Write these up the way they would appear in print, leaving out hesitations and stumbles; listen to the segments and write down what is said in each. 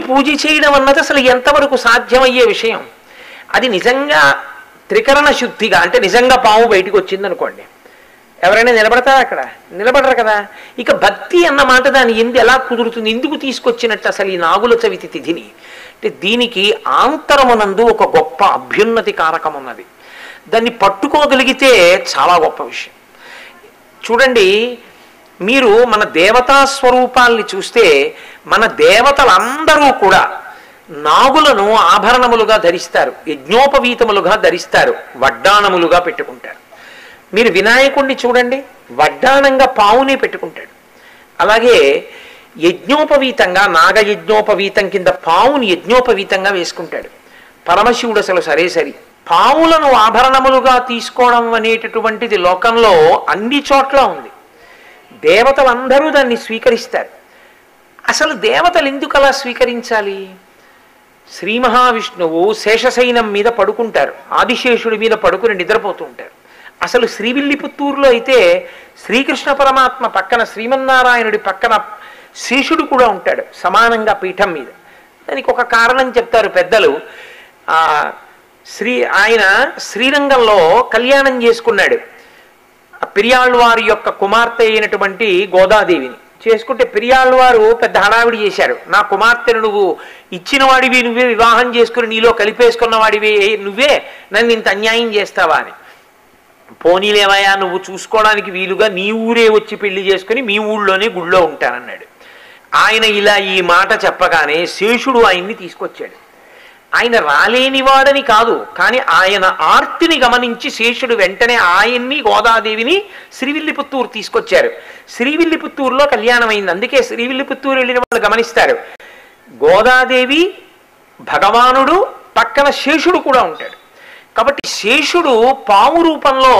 పూజ చేయడం అన్నది అసలు ఎంతవరకు సాధ్యమయ్యే విషయం? అది నిజంగా త్రికరణ శుద్ధిగా, అంటే నిజంగా పాము బయటికి వచ్చింది అనుకోండి, ఎవరైనా నిలబడతారా? అక్కడ నిలబడరు కదా. ఇక భక్తి అన్నమాట దాని ఎలా కుదురుతుంది? ఎందుకు తీసుకొచ్చినట్టు అసలు ఈ నాగుల చవితి తిథిని? అంటే దీనికి ఆంతరమునందు ఒక గొప్ప అభ్యున్నతి కారకం ఉన్నది. దాన్ని పట్టుకోగలిగితే చాలా గొప్ప విషయం. చూడండి, మీరు మన దేవతా స్వరూపాల్ని చూస్తే మన దేవతలందరూ కూడా నాగులను ఆభరణములుగా ధరిస్తారు, యజ్ఞోపవీతములుగా ధరిస్తారు, వడ్డాణములుగా పెట్టుకుంటారు. మీరు వినాయకుడిని చూడండి, వడ్డాణంగా పావునే పెట్టుకుంటాడు. అలాగే యజ్ఞోపవీతంగా, నాగయజ్ఞోపవీతం కింద పావుని యజ్ఞోపవీతంగా వేసుకుంటాడు. పరమశివుడు అసలు సరి పావులను ఆభరణములుగా తీసుకోవడం అనేటటువంటిది లోకంలో అన్ని చోట్ల ఉంది. దేవతలందరూ దాన్ని స్వీకరిస్తారు. అసలు దేవతలు ఎందుకు అలా స్వీకరించాలి? శ్రీ మహావిష్ణువు శేషశయనం మీద పడుకుంటారు, ఆదిశేషుడి మీద పడుకుని నిద్రపోతూ ఉంటారు. అసలు శ్రీవిల్లిపుత్తూరులో అయితే శ్రీకృష్ణ పరమాత్మ పక్కన, శ్రీమన్నారాయణుడి పక్కన శేషుడు కూడా ఉంటాడు సమానంగా పీఠం మీద. దానికి ఒక కారణం చెప్తారు పెద్దలు. ఆయన శ్రీరంగంలో కళ్యాణం చేసుకున్నాడు. పెరియాళ్వారి యొక్క కుమార్తె అయినటువంటి గోదాదేవిని చేసుకుంటే పెరియాళ్వారు పెద్ద హడావిడి చేశారు. నా కుమార్తెను నువ్వు ఇచ్చిన వాడివి, నువ్వే వివాహం చేసుకుని నీలో కలిపేసుకున్న వాడివి నువ్వే, నన్ను ఇంత అన్యాయం చేస్తావా అని. పోనీలేవయా, నువ్వు చూసుకోవడానికి వీలుగా నీ ఊరే వచ్చి పెళ్లి చేసుకుని మీ ఊళ్ళోనే గుళ్ళో ఉంటానన్నాడు. ఆయన ఇలా ఈ మాట చెప్పగానే శేషుడు ఆయన్ని తీసుకొచ్చాడు. ఆయన రాలేనివాడని కాదు, కానీ ఆయన ఆర్తిని గమనించి శేషుడు వెంటనే ఆయన్ని, గోదాదేవిని శ్రీవిల్లిపుత్తూరు తీసుకొచ్చారు. శ్రీవిల్లిపుత్తూరులో కళ్యాణం అయింది. అందుకే శ్రీవిల్లిపుత్తూరు వెళ్ళిన వాళ్ళు గమనిస్తారు, గోదాదేవి, భగవానుడు, పక్కన శేషుడు కూడా ఉంటాడు. కాబట్టి శేషుడు పాము రూపంలో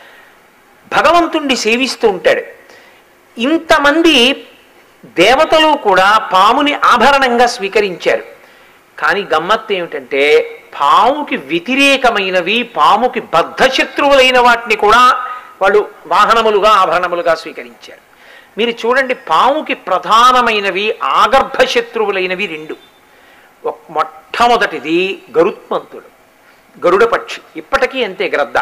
భగవంతుణ్ణి సేవిస్తూ ఉంటాడు. ఇంతమంది దేవతలు కూడా పాముని ఆభరణంగా స్వీకరించారు. కానీ గమ్మత్తు ఏమిటంటే, పాముకి వ్యతిరేకమైనవి, పాముకి బద్ధశత్రువులైన వాటిని కూడా వాళ్ళు వాహనములుగా, ఆభరణములుగా స్వీకరించారు. మీరు చూడండి, పాముకి ప్రధానమైనవి ఆగర్భశత్రువులైనవి రెండు. మొట్టమొదటిది గరుత్మంతుడు, గరుడ పక్షి. ఇప్పటికీ అంతే గ్రద్ద.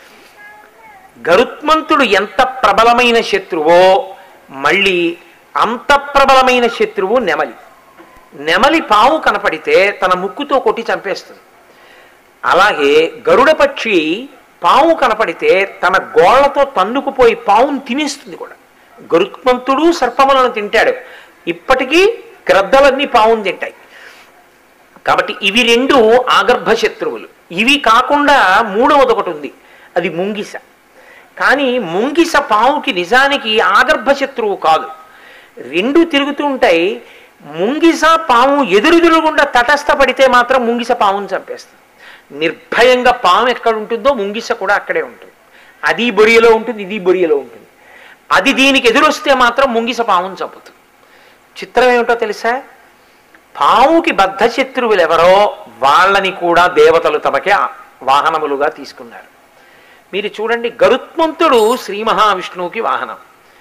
గరుత్మంతుడు ఎంత ప్రబలమైన శత్రువో మళ్ళీ అంత ప్రబలమైన శత్రువు నెమలి. నెమలి పాము కనపడితే తన ముక్కుతో కొట్టి చంపేస్తుంది. అలాగే గరుడ పక్షి పాము కనపడితే తన గోళ్లతో తన్నుకుపోయి పావును తినేస్తుంది కూడా. గరుత్మంతుడు సర్పములను తింటాడు, ఇప్పటికీ గ్రద్దలన్నీ పావును తింటాయి. కాబట్టి ఇవి రెండు ఆగర్భ శత్రువులు. ఇవి కాకుండా మూడవది ఒకటి ఉంది, అది ముంగిస. కానీ ముంగిస పావుకి నిజానికి ఆగర్భ శత్రువు కాదు. రెండు తిరుగుతూ ఉంటాయి. ముంగిస పాము ఎదురుగుండా తటస్థపడితే మాత్రం ముంగిస పామును చంపేస్తుంది. నిర్భయంగా పాము ఎక్కడ ఉంటుందో ముంగిస కూడా అక్కడే ఉంటుంది. అది బొరియలో ఉంటుంది, ఇది బొరియలో ఉంటుంది. అది దీనికి ఎదురొస్తే మాత్రం ముంగిస పామును చంపుతుంది. చిత్రం ఏమిటో తెలుసా? పాముకి బద్ధశత్రువులు ఎవరో వాళ్ళని కూడా దేవతలు తమకే వాహనములుగా తీసుకున్నారు. మీరు చూడండి, గరుత్మంతుడు శ్రీ మహావిష్ణువుకి వాహనం,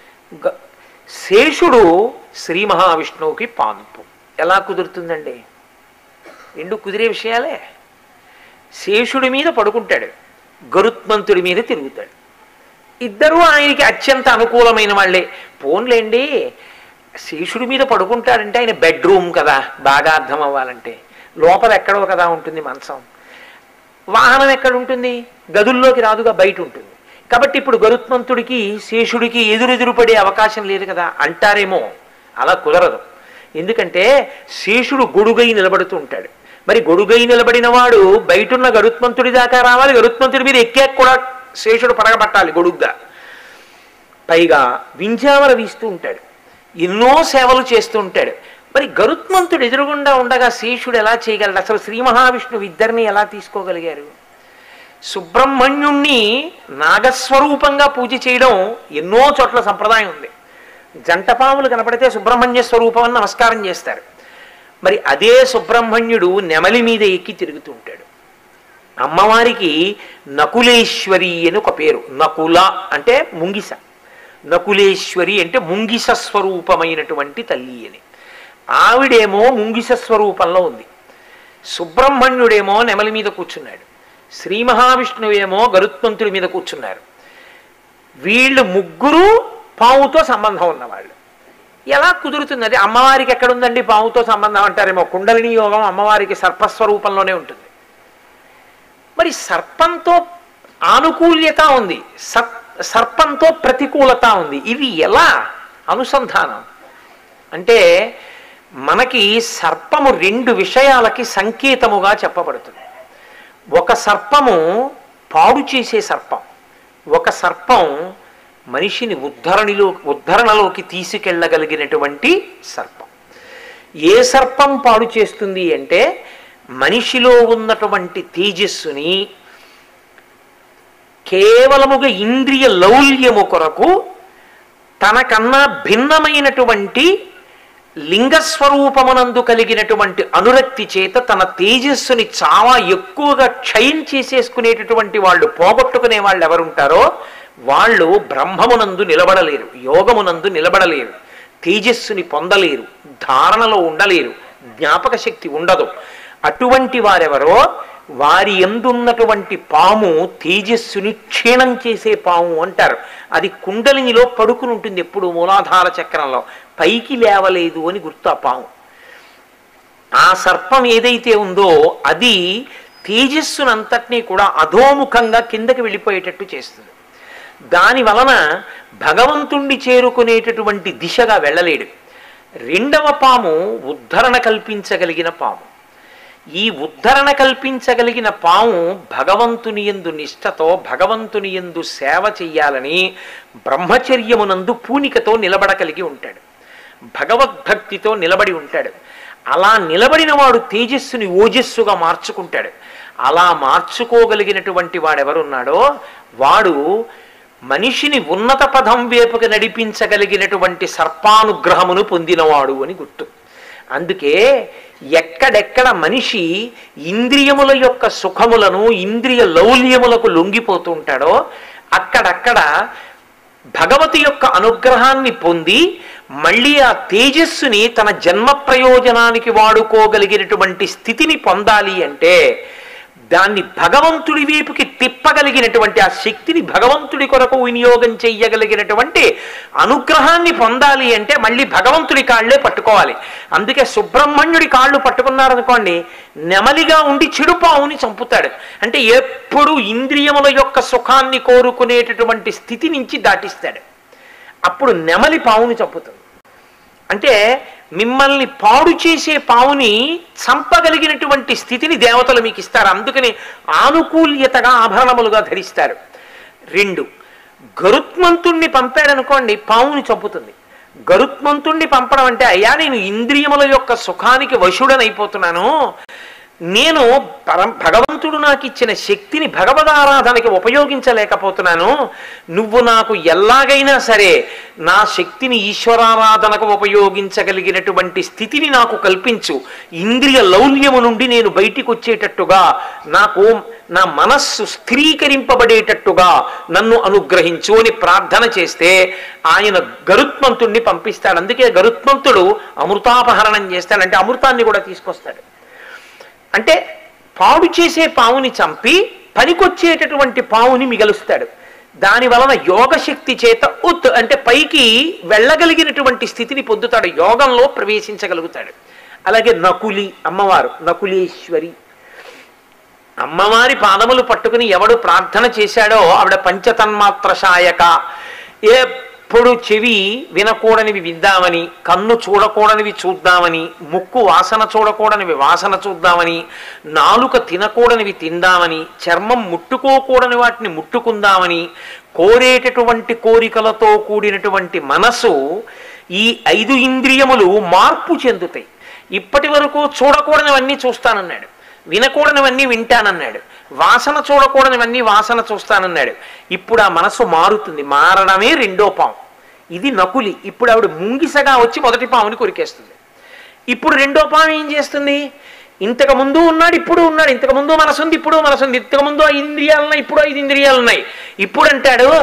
శేషుడు శ్రీ మహావిష్ణువుకి పాన్పు. ఎలా కుదురుతుందండి? రెండు కుదిరే విషయాలే. శేషుడి మీద పడుకుంటాడు, గరుత్మంతుడి మీద తిరుగుతాడు. ఇద్దరూ ఆయనకి అత్యంత అనుకూలమైన వాళ్ళే. పోన్లేండి, శేషుడి మీద పడుకుంటాడంటే ఆయన బెడ్రూమ్ కదా, బాగా అర్థం అవ్వాలంటే. లోపల ఎక్కడో కదా ఉంటుంది మంచం. వాహనం ఎక్కడ ఉంటుంది? గదుల్లోకి రాదుగా, బయట ఉంటుంది. కాబట్టి ఇప్పుడు గరుత్మంతుడికి శేషుడికి ఎదురెదురు పడే అవకాశం లేదు కదా అంటారేమో. అలా కుదరదు. ఎందుకంటే శేషుడు గొడుగై నిలబడుతూ ఉంటాడు. మరి గొడుగై నిలబడిన వాడు బయటున్న గరుత్మంతుడి దాకా రావాలి. గరుత్మంతుడి మీద ఎక్కాక కూడా శేషుడు పడగబట్టాలి గొడుగ్గా. పైగా వింజామర వీస్తూ ఉంటాడు, ఎన్నో సేవలు చేస్తూ ఉంటాడు. మరి గరుత్మంతుడు ఎదురుగుండా ఉండగా శేషుడు ఎలా చేయగలడు? అసలు శ్రీ మహావిష్ణువు ఇద్దరిని ఎలా తీసుకోగలిగారు? సుబ్రహ్మణ్యుణ్ణి నాగస్వరూపంగా పూజ చేయడం ఎన్నో చోట్ల సంప్రదాయం ఉంది. జంటపాములు కనపడితే సుబ్రహ్మణ్య స్వరూపం అని నమస్కారం చేస్తారు. మరి అదే సుబ్రహ్మణ్యుడు నెమలి మీద ఎక్కి తిరుగుతూ ఉంటాడు. అమ్మవారికి నకులేశ్వరి అని ఒక పేరు. నకుల అంటే ముంగిస, నకులేశ్వరి అంటే ముంగిస స్వరూపమైనటువంటి తల్లి అని. ఆవిడేమో ముంగిస స్వరూపంలో ఉంది, సుబ్రహ్మణ్యుడేమో నెమలి మీద కూర్చున్నాడు, శ్రీ మహావిష్ణువేమో గరుత్మంతుడి మీద కూర్చున్నారు. వీళ్ళు ముగ్గురు పావుతో సంబంధం ఉన్నవాళ్ళు. ఎలా కుదురుతుంది? అది అమ్మవారికి ఎక్కడుందండి పావుతో సంబంధం అంటారేమో. కుండలిని యోగం అమ్మవారికి సర్పస్వరూపంలోనే ఉంటుంది. మరి సర్పంతో ఆనుకూల్యత ఉంది, సర్పంతో ప్రతికూలత ఉంది. ఇవి ఎలా అనుసంధానం అంటే, మనకి సర్పము రెండు విషయాలకి సంకేతముగా చెప్పబడుతుంది. ఒక సర్పము పాడు చేసే సర్పం, ఒక సర్పం మనిషిని ఉద్ధరణలోకి తీసుకెళ్ళగలిగినటువంటి సర్పం. ఏ సర్పం పాడు చేస్తుంది అంటే, మనిషిలో ఉన్నటువంటి తేజస్సుని కేవలముగా ఇంద్రియ లౌల్యము కొరకు తనకన్నా భిన్నమైనటువంటి లింగస్వరూపమునందు కలిగినటువంటి అనురక్తి చేత తన తేజస్సుని చాలా ఎక్కువగా క్షయం చేసేసుకునేటటువంటి వాళ్ళు, పోగొట్టుకునే వాళ్ళు ఎవరుంటారో వాళ్ళు బ్రహ్మమునందు నిలబడలేరు, యోగమునందు నిలబడలేరు, తేజస్సుని పొందలేరు, ధారణలో ఉండలేరు, జ్ఞాపక శక్తి ఉండదు. అటువంటి వారెవరో వారి ఎందున్నటువంటి పాము తేజస్సుని క్షీణం చేసే పాము అంటారు. అది కుండలినిలో పడుకుని ఉంటుంది ఎప్పుడు, మూలాధార చక్రంలో, పైకి లేవలేదు అని గుర్తు ఆ పాము. ఆ సర్పం ఏదైతే ఉందో అది తేజస్సునంతటినీ కూడా అధోముఖంగా కిందకి వెళ్ళిపోయేటట్టు చేస్తుంది. దాని వలన భగవంతుణ్ణి చేరుకునేటటువంటి దిశగా వెళ్ళలేడు. రెండవ పాము ఉద్ధరణ కల్పించగలిగిన పాము. ఈ ఉద్ధరణ కల్పించగలిగిన పాము భగవంతుని యందు నిష్ఠతో, భగవంతుని యందు సేవ చెయ్యాలని బ్రహ్మచర్యమునందు పూనికతో నిలబడగలిగి ఉంటాడు, భగవద్భక్తితో నిలబడి ఉంటాడు. అలా నిలబడిన వాడు తేజస్సుని ఓజస్సుగా మార్చుకుంటాడు. అలా మార్చుకోగలిగినటువంటి వాడెవరున్నాడో వాడు మనిషిని ఉన్నత పదం వైపుకి నడిపించగలిగినటువంటి సర్పానుగ్రహమును పొందినవాడు అని గుర్తు. అందుకే ఎక్కడెక్కడ మనిషి ఇంద్రియముల యొక్క సుఖములను, ఇంద్రియ లౌల్యములకు లొంగిపోతూ ఉంటాడో అక్కడక్కడ భగవతి యొక్క అనుగ్రహాన్ని పొంది మళ్ళీ ఆ తేజస్సుని తన జన్మ ప్రయోజనానికి వాడుకోగలిగినటువంటి స్థితిని పొందాలి అంటే దాన్ని భగవంతుడి వైపుకి తిప్పగలిగినటువంటి, ఆ శక్తిని భగవంతుడి కొరకు వినియోగం చెయ్యగలిగినటువంటి అనుగ్రహాన్ని పొందాలి అంటే మళ్ళీ భగవంతుడి కాళ్ళే పట్టుకోవాలి. అందుకే సుబ్రహ్మణ్యుడి కాళ్ళు పట్టుకున్నారనుకోండి, నెమలిగా ఉండి చెడుపావుని చంపుతాడు. అంటే ఎప్పుడు ఇంద్రియముల యొక్క సుఖాన్ని కోరుకునేటటువంటి స్థితి నుంచి దాటిస్తాడు. అప్పుడు నెమలి పావుని చంపుతుంది. అంటే మిమ్మల్ని పాడు చేసే పావుని చంపగలిగినటువంటి స్థితిని దేవతలు మీకు ఇస్తారు. అందుకని ఆనుకూల్యతగా ఆభరణములుగా ధరిస్తారు. రెండు, గరుత్మంతుణ్ణి పంపాడనుకోండి, పావుని చంపుతుంది. గరుత్మంతుణ్ణి పంపడం అంటే, అయ్యా నేను ఇంద్రియముల యొక్క సుఖానికి వశుడనైపోతున్నాను, నేను భగవంతుడు నాకు ఇచ్చిన శక్తిని భగవదారాధనకి ఉపయోగించలేకపోతున్నాను, నువ్వు నాకు ఎలాగైనా సరే నా శక్తిని ఈశ్వరారాధనకు ఉపయోగించగలిగినటువంటి స్థితిని నాకు కల్పించు, ఇంద్రియ లౌల్యము నుండి నేను బయటికి వచ్చేటట్టుగా, నాకు నా మనస్సు స్థిరీకరింపబడేటట్టుగా నన్ను అనుగ్రహించు అని ప్రార్థన చేస్తే ఆయన గరుత్మంతుణ్ణి పంపిస్తాడు. అందుకే గరుత్మంతుడు అమృతాపహరణం చేస్తాడంటే అమృతాన్ని కూడా తీసుకొస్తాడు. అంటే పాడు చేసే పావుని చంపి పనికొచ్చేటటువంటి పావుని మిగలుస్తాడు. దాని వలన యోగశక్తి చేత అంటే పైకి వెళ్ళగలిగినటువంటి స్థితిని పొందుతాడు, యోగంలో ప్రవేశించగలుగుతాడు. అలాగే నకులి అమ్మవారు, నకులేశ్వరి అమ్మవారి పాదములు పట్టుకుని ఎవడు ప్రార్థన చేశాడో ఆవిడ పంచతన్మాత్ర శాయక, ఎప్పుడు చెవి వినకూడనివి విందామని, కన్ను చూడకూడనివి చూద్దామని, ముక్కు వాసన చూడకూడనివి వాసన చూద్దామని, నాలుక తినకూడనివి తిందామని, చర్మం ముట్టుకోకూడని వాటిని ముట్టుకుందామని కోరేటటువంటి కోరికలతో కూడినటువంటి మనసు, ఈ 5 ఇంద్రియములు మార్పు చెందుతాయి. ఇప్పటి వరకు చూడకూడనివన్నీ చూస్తానన్నాడు, వినకూడనివన్నీ వింటానన్నాడు, వాసన చూడకూడనివన్నీ వాసన చూస్తానన్నాడు. ఇప్పుడు ఆ మనసు మారుతుంది, మారడమే రెండో పాము. ఇది నకులి. ఇప్పుడు ఆవిడ ముంగిసగా వచ్చి మొదటి పాముని కొరికేస్తుంది. ఇప్పుడు రెండో పాము ఏం చేస్తుంది? ఇంతకు ముందు ఉన్నాడు, ఇప్పుడు ఉన్నాడు, ఇంతకు ముందు మనసు ఉంది, ఇప్పుడు మనసు ఉంది, ఇంతకు ముందు 5 ఇంద్రియాలు ఉన్నాయి, ఇప్పుడు 5 ఇంద్రియాలు ఉన్నాయి. ఇప్పుడు అంటాడు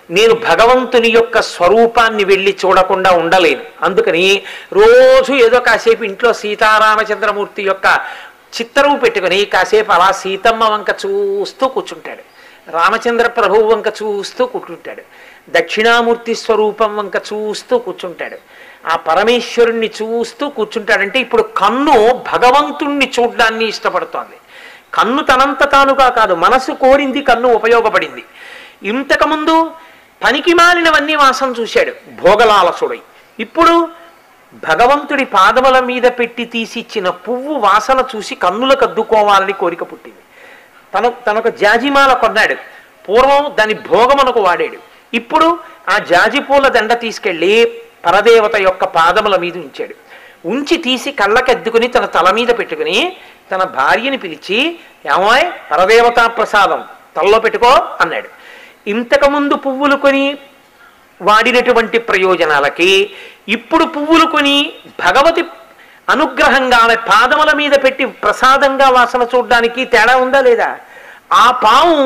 నేను భగవంతుని యొక్క స్వరూపాన్ని వెళ్ళి చూడకుండా ఉండలేను. అందుకని రోజు ఏదో కాసేపు ఇంట్లో సీతారామచంద్రమూర్తి యొక్క చిత్తరువు పెట్టుకుని కాసేపు అలా సీతమ్మ వంక చూస్తూ కూర్చుంటాడు, రామచంద్ర ప్రభువు వంక చూస్తూ కూర్చుంటాడు, దక్షిణామూర్తి స్వరూపం వంక చూస్తూ కూర్చుంటాడు, ఆ పరమేశ్వరుణ్ణి చూస్తూ కూర్చుంటాడంటే ఇప్పుడు కన్ను భగవంతుణ్ణి చూడ్డాన్ని ఇష్టపడుతోంది. కన్ను తనంత తానుగా కాదు, మనసు కోరింది కన్ను ఉపయోగపడింది. ఇంతకుముందు పనికి మాలినవన్నీ వాసన చూశాడు భోగలాలసుడై. ఇప్పుడు భగవంతుడి పాదముల మీద పెట్టి తీసిచ్చిన పువ్వు వాసన చూసి కన్నులకు అద్దుకోవాలని కోరిక పుట్టింది. తనొక జాజిమాల కొన్నాడు, పూర్వం దాని భోగమునకు వాడాడు. ఇప్పుడు ఆ జాజి పూల దండ తీసుకెళ్ళి పరదేవత యొక్క పాదముల మీద ఉంచాడు. ఉంచి తీసి కళ్ళకెద్దుకుని తన తల మీద పెట్టుకుని తన భార్యని పిలిచి, ఏమాయ్ పరదేవతా ప్రసాదం తలలో పెట్టుకో అన్నాడు. ఇంతకుముందు పువ్వులు కొని వాడినటువంటి ప్రయోజనాలకి ఇప్పుడు పువ్వులు కొని భగవతి అనుగ్రహంగా ఆమె పాదముల మీద పెట్టి ప్రసాదంగా వాసన చూడడానికి తేడా ఉందా లేదా? ఆ పాము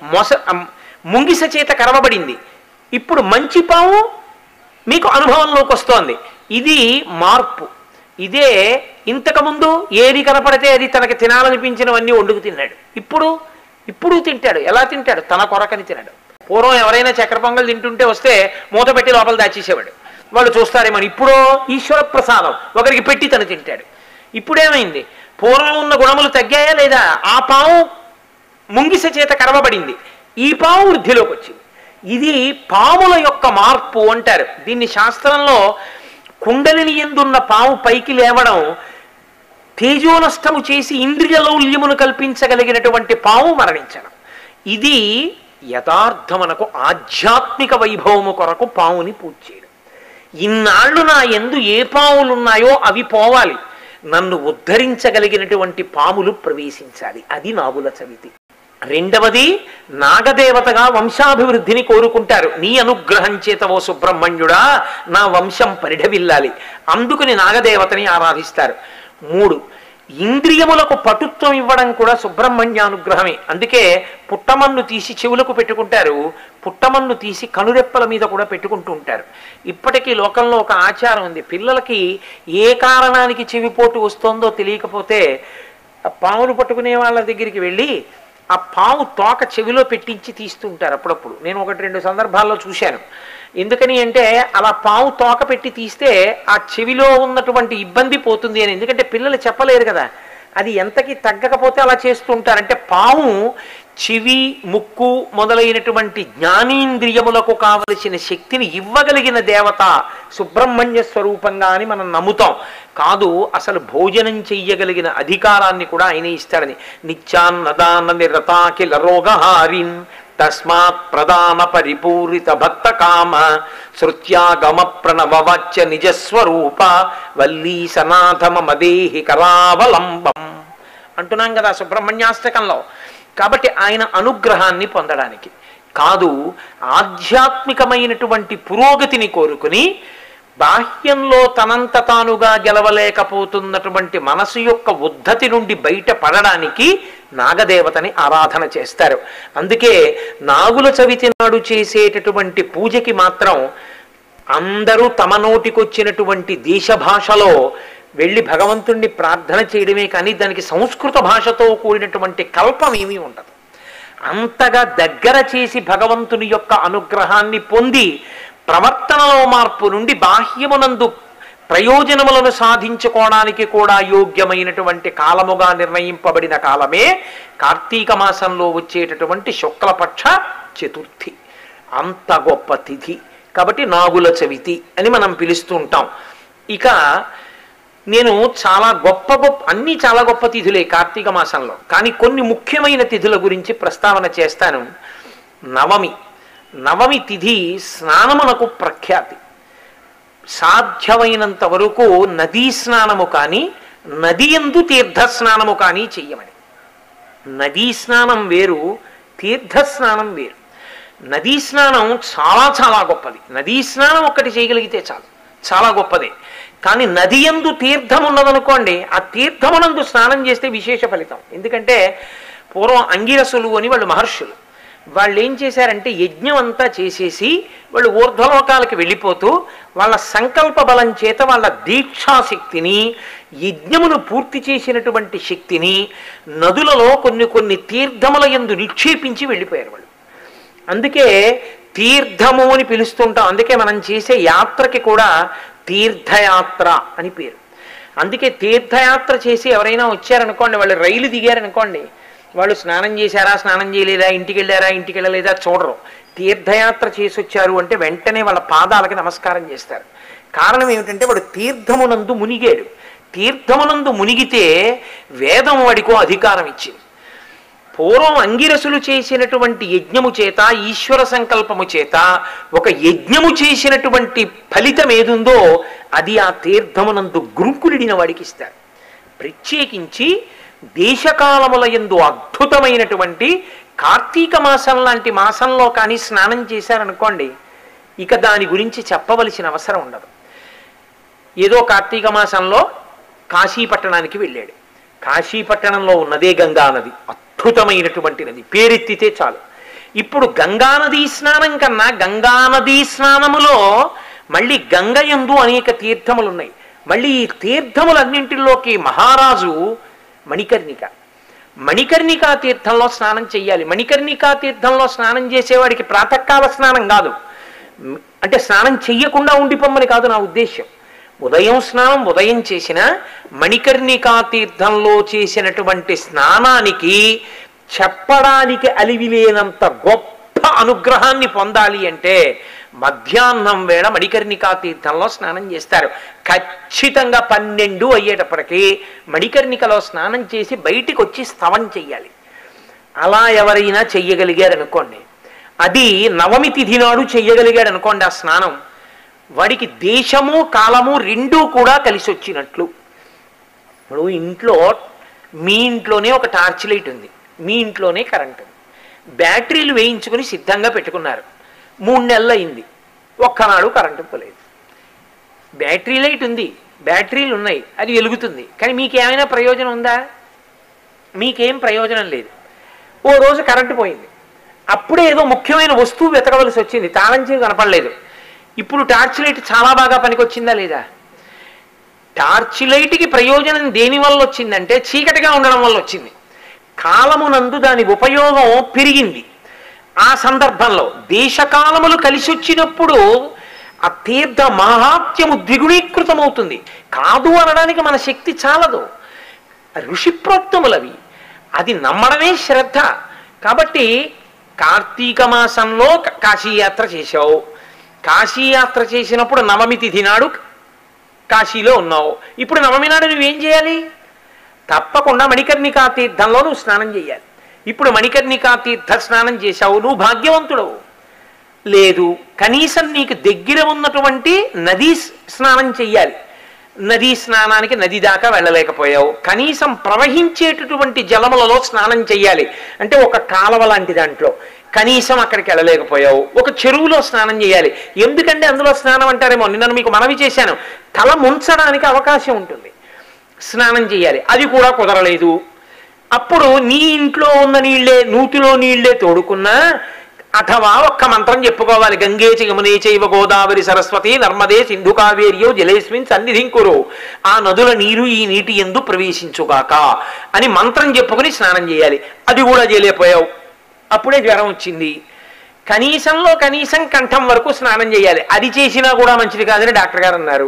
ముంగిస చేత కరవబడింది, ఇప్పుడు మంచి పాము మీకు అనుభవంలోకి వస్తోంది. ఇది మార్పు. ఇదే ఇంతకుముందు ఏది కనపడితే అది తనకి తినాలనిపించినవన్నీ వండుకు తిన్నాడు. ఇప్పుడు తింటాడు. ఎలా తింటాడు? తన కొరకని తినడు. పూర్వం ఎవరైనా చక్కెర పొంగల్ తింటుంటే వస్తే మూత పెట్టి లోపల దాచేసేవాడు, వాళ్ళు చూస్తారేమని. ఇప్పుడు ఈశ్వర ప్రసాదం ఒకరికి పెట్టి తను తింటాడు. ఇప్పుడేమైంది? పూర్వం ఉన్న గుణములు తగ్గాయా లేదా? ఆ పాము ముంగిస చేత కరవబడింది, ఈ పాము వృద్ధిలోకి వచ్చింది. ఇది పాముల యొక్క మార్పు అంటారు దీన్ని శాస్త్రంలో. కుండలిని ఎందున్న పాము పైకి లేవడం, తేజోనష్టము చేసి ఇంద్రియ లౌల్యమును కల్పించగలిగినటువంటి పాము మరణించడం. ఇది యథార్థమునకు ఆధ్యాత్మిక వైభవము కొరకు పాముని పూజ చేయడం. ఇన్నాళ్ళు నా యందు ఏ పాములున్నాయో అవి పోవాలి, నన్ను ఉద్ధరించగలిగినటువంటి పాములు ప్రవేశించాలి. అది నాగుల చవితి. రెండవది, నాగదేవతగా వంశాభివృద్ధిని కోరుకుంటారు. నీ అనుగ్రహం చేత ఓ సుబ్రహ్మణ్యుడా నా వంశం పరిఢవిల్లాలి, అందుకుని నాగదేవతని ఆరాధిస్తారు. 3, ఇంద్రియములకు పటుత్వం ఇవ్వడం కూడా సుబ్రహ్మణ్యానుగ్రహమే. అందుకే పుట్టమన్ను తీసి చెవులకు పెట్టుకుంటారు, పుట్టమన్ను తీసి కనురెప్పల మీద కూడా పెట్టుకుంటూ ఉంటారు. ఇప్పటికీ లోకంలో ఒక ఆచారం ఉంది, పిల్లలకి ఏ కారణానికి చెవిపోటు వస్తుందో తెలియకపోతే పాములు పట్టుకునే వాళ్ళ దగ్గరికి వెళ్ళి ఆ పాము తోక చెవిలో పెట్టించి తీస్తుంటారు అప్పుడప్పుడు. నేను 1-2 సందర్భాల్లో చూశాను. ఎందుకని అంటే అలా పాము తోక పెట్టి తీస్తే ఆ చెవిలో ఉన్నటువంటి ఇబ్బంది పోతుంది అని. ఎందుకంటే పిల్లలు చెప్పలేరు కదా, అది ఎంతకి తగ్గకపోతే అలా చేస్తుంటారంటే పాము చెవి, ముక్కు మొదలైనటువంటి జ్ఞానేంద్రియములకు కావలసిన శక్తిని ఇవ్వగలిగిన దేవత సుబ్రహ్మణ్య స్వరూపంగా అని మనం నమ్ముతాం. కాదు, అసలు భోజనం చెయ్యగలిగిన అధికారాన్ని కూడా ఆయనే ఇస్తాడని. నిత్యాన్నదాన నిరతాకిల రోగహారిన్ తస్మాత్ ప్రధాన పరిపూరిత భక్త కామ శృత్యాగమ ప్రణవవాచ్య నిజస్వరూప వల్లీ సనాథమ మదేహి కరావలంబం అంటున్నాం కదా సుబ్రహ్మణ్యాష్టకంలో. కాబట్టి ఆయన అనుగ్రహాన్ని పొందడానికి కాదు, ఆధ్యాత్మికమైనటువంటి పురోగతిని కోరుకుని బాహ్యంలో తనంత తానుగా గెలవలేకపోతున్నటువంటి మనసు యొక్క ఉద్ధతి నుండి బయటపడడానికి నాగదేవతని ఆరాధన చేస్తారు. అందుకే నాగుల చవితి నాడు చేసేటటువంటి పూజకి మాత్రం అందరూ తమ నోటికొచ్చినటువంటి దేశ భాషలో వెళ్ళి భగవంతుణ్ణి ప్రార్థన చేయడమే కానీ దానికి సంస్కృత భాషతో కూడినటువంటి కల్పం ఏమీ ఉండదు. అంతగా దగ్గర చేసి భగవంతుని యొక్క అనుగ్రహాన్ని పొంది ప్రవర్తనలో మార్పు నుండి బాహ్యమునందు ప్రయోజనములను సాధించుకోవడానికి కూడా యోగ్యమైనటువంటి కాలముగా నిర్ణయింపబడిన కాలమే కార్తీక మాసంలో వచ్చేటటువంటి శుక్లపక్ష చతుర్థి. అంత గొప్ప తిథి కాబట్టి నాగుల చవితి అని మనం పిలుస్తూ ఉంటాం. ఇక నేను అన్నీ చాలా గొప్ప తిథులే కార్తీక మాసంలో, కానీ కొన్ని ముఖ్యమైన తిథుల గురించి ప్రస్తావన చేస్తాను. నవమి తిథి స్నానమునకు ప్రఖ్యాతి. సాధ్యమైనంత వరకు నదీ స్నానము కానీ నది యందు తీర్థస్నానము కానీ చెయ్యమని. నదీ స్నానం వేరు, తీర్థస్నానం వేరు. నదీ స్నానం చాలా చాలా గొప్పది. నదీ స్నానం ఒక్కటి చేయగలిగితే చాలు, చాలా గొప్పదే. కానీ నది యందు తీర్థం ఉన్నదనుకోండి, ఆ తీర్థమునందు స్నానం చేస్తే విశేష ఫలితం. ఎందుకంటే పూర్వం అంగిరసులు అని వాళ్ళు మహర్షులు, వాళ్ళు ఏం చేశారంటే యజ్ఞం అంతా చేసేసి వాళ్ళు ఊర్ధ్వలోకాలకు వెళ్ళిపోతూ వాళ్ళ సంకల్ప బలం చేత వాళ్ళ దీక్షాశక్తిని, యజ్ఞమును పూర్తి చేసినటువంటి శక్తిని నదులలో కొన్ని తీర్థముల యందు నిక్షేపించి వెళ్ళిపోయారు వాళ్ళు. అందుకే తీర్థము అని పిలుస్తుంటాం. అందుకే మనం చేసే యాత్రకి కూడా తీర్థయాత్ర అని పేరు. అందుకే తీర్థయాత్ర చేసి ఎవరైనా వచ్చారనుకోండి, వాళ్ళు రైలు దిగారనుకోండి, వాళ్ళు స్నానం చేశారా, స్నానం చేయలేదా, ఇంటికి వెళ్ళారా, ఇంటికి వెళ్ళలేదా చూడరు. తీర్థయాత్ర చేసి వచ్చారు అంటే వెంటనే వాళ్ళ పాదాలకి నమస్కారం చేస్తారు. కారణం ఏమిటంటే వాడు తీర్థమునందు మునిగాడు. తీర్థమునందు మునిగితే వేదం వాడికో అధికారం ఇచ్చింది. పూర్వం అంగిరసులు చేసినటువంటి యజ్ఞము చేత, ఈశ్వర సంకల్పము చేత ఒక యజ్ఞము చేసినటువంటి ఫలితం ఏదుందో అది ఆ తీర్థమునందు గురుకులిడిన వాడికి ఇస్తారు. ప్రత్యేకించి దేశకాలముల యందు అద్భుతమైనటువంటి కార్తీక మాసం లాంటి మాసంలో కానీ స్నానం చేశారనుకోండి, ఇక దాని గురించి చెప్పవలసిన అవసరం ఉండదు. ఏదో కార్తీక మాసంలో కాశీపట్టణానికి వెళ్ళాడు. కాశీపట్టణంలో ఉన్నదే గంగా నది, అద్భుతమైనటువంటి నది, పేరెత్తితే చాలు. ఇప్పుడు గంగానదీ స్నానం కన్నా గంగానదీ స్నానములో మళ్ళీ గంగయందు అనేక తీర్థములు ఉన్నాయి. మళ్ళీ ఈ తీర్థములన్నింటిలోకి మహారాజు మణికర్ణికా తీర్థంలో స్నానం చెయ్యాలి. మణికర్ణికా తీర్థంలో స్నానం చేసేవాడికి ప్రాతకాల స్నానం కాదు, అంటే స్నానం చెయ్యకుండా ఉండిపోమ్మని కాదు నా ఉద్దేశ్యం. ఉదయం స్నానం ఉదయం చేసిన మణికర్ణికా తీర్థంలో చేసినటువంటి స్నానానికి చెప్పడానికి అలివిలేనంత గొప్ప అనుగ్రహాన్ని పొందాలి అంటే మధ్యాహ్నం వేళ మణికర్ణికా తీర్థంలో స్నానం చేస్తారు. ఖచ్చితంగా 12 అయ్యేటప్పటికీ మణికర్ణికలో స్నానం చేసి బయటికి వచ్చి స్తవం చెయ్యాలి. అలా ఎవరైనా చెయ్యగలిగారు అనుకోండి, అది నవమి తిథి నాడు చెయ్యగలిగాడు అనుకోండి ఆ స్నానం, వాడికి దేశము కాలము రెండూ కూడా కలిసి వచ్చినట్లు. ఇప్పుడు మీ ఇంట్లోనే ఒక టార్చ్ లైట్ ఉంది, మీ ఇంట్లోనే కరెంట్ ఉంది, బ్యాటరీలు వేయించుకుని సిద్ధంగా పెట్టుకున్నారు. 3 నెలలు అయింది, ఒక్కనాడు కరెంటు పోలేదు. బ్యాటరీ లైట్ ఉంది, బ్యాటరీలు ఉన్నాయి, అది వెలుగుతుంది, కానీ మీకేమైనా ప్రయోజనం ఉందా? మీకేం ప్రయోజనం లేదు. ఓ రోజు కరెంటు పోయింది, అప్పుడే ఏదో ముఖ్యమైన వస్తువు వెతకవలసి వచ్చింది, తాళం చెవి కనపడలేదు. ఇప్పుడు టార్చ్ లైట్ చాలా బాగా పనికొచ్చిందా లేదా? టార్చ్ లైట్కి ప్రయోజనం దేనివల్ల వచ్చిందంటే చీకటిగా ఉండడం వల్ల వచ్చింది. కాలమునందు దాని ఉపయోగం పెరిగింది. ఆ సందర్భంలో దేశకాలములు కలిసి వచ్చినప్పుడు ఆ తీర్థ మహాత్యము ద్విగుణీకృతమవుతుంది. కాదు అనడానికి మన శక్తి చాలదు, ఋషిప్రోక్తములవి, అది నమ్మడమే శ్రద్ధ. కాబట్టి కార్తీక మాసంలో కాశీయాత్ర చేశావు, కాశీయాత్ర చేసినప్పుడు నవమి తిథి నాడు కాశీలో ఉన్నావు. ఇప్పుడు నవమి నాడు నువ్వేం చేయాలి? తప్పకుండా మణికర్ణికా తీర్థంలో నువ్వు స్నానం చేయాలి. ఇప్పుడు మణికర్ణికా తీర్థ స్నానం చేశావు, నువ్వు భాగ్యవంతుడవు. లేదు, కనీసం నీకు దగ్గర ఉన్నటువంటి నదీ స్నానం చెయ్యాలి. నదీ స్నానానికి నది దాకా వెళ్ళలేకపోయావు, కనీసం ప్రవహించేటటువంటి జలములలో స్నానం చెయ్యాలి. అంటే ఒక కాలవ లాంటి దాంట్లో కనీసం అక్కడికి వెళ్ళలేకపోయావు, ఒక చెరువులో స్నానం చేయాలి. ఎందుకంటే అందులో స్నానం అంటారేమో, నిన్న మీకు మనవి చేశాను, తల ముంచడానికి అవకాశం ఉంటుంది, స్నానం చేయాలి, అది కూడా కుదరలేదు. అప్పుడు నీ ఇంట్లో ఉన్న నీళ్లే, నూతిలో నీళ్లే తోడుకున్నా అథవా ఒక్క మంత్రం చెప్పుకోవాలి. గంగే చ యమునే చైవ గోదావరి సరస్వతి నర్మదే సింధు కావేర్యో జలేస్మిన్ సన్నిధింకురు, ఆ నదుల నీరు ఈ నీటి యందు ప్రవేశించుగాక అని మంత్రం చెప్పుకుని స్నానం చేయాలి. అది కూడా చేయలేకపోయావు, అప్పుడే జ్వరం వచ్చింది. కనీసం కంఠం వరకు స్నానం చేయాలి, అది చేసినా కూడా మంచిది కాదని డాక్టర్ గారు అన్నారు.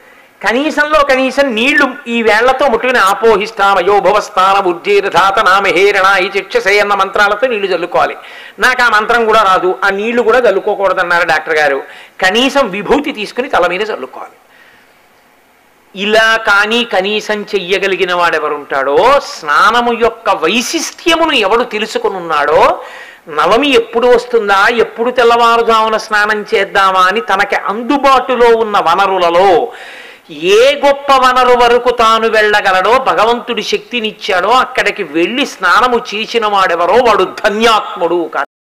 కనీసం నీళ్లు ఈ వేళ్లతో ముట్టుకుని ఆపోహిస్తామయోభవస్థాన ఉజ్జీరధాత నామహేరణ ఈ చక్షసే అన్న మంత్రాలతో నీళ్లు చల్లుకోవాలి. నాకు ఆ మంత్రం కూడా రాదు, ఆ నీళ్లు కూడా చల్లుకోకూడదన్నారు డాక్టర్ గారు. కనీసం విభూతి తీసుకుని తల మీద చల్లుకోవాలి. ఇలా కానీ కనీసం చెయ్యగలిగిన వాడెవరుంటాడో, స్నానము యొక్క వైశిష్ట్యమును ఎవడు తెలుసుకుని ఉన్నాడో, నవమి ఎప్పుడు వస్తుందా, ఎప్పుడు తెల్లవారుజామున స్నానం చేద్దామా అని తనకి అందుబాటులో ఉన్న వనరులలో ఏ గొప్ప వనరు వరకు తాను వెళ్ళగలడో, భగవంతుడి శక్తినిచ్చాడో అక్కడికి వెళ్ళి స్నానము చేసిన వాడెవరో వాడు ధన్యాత్ముడు.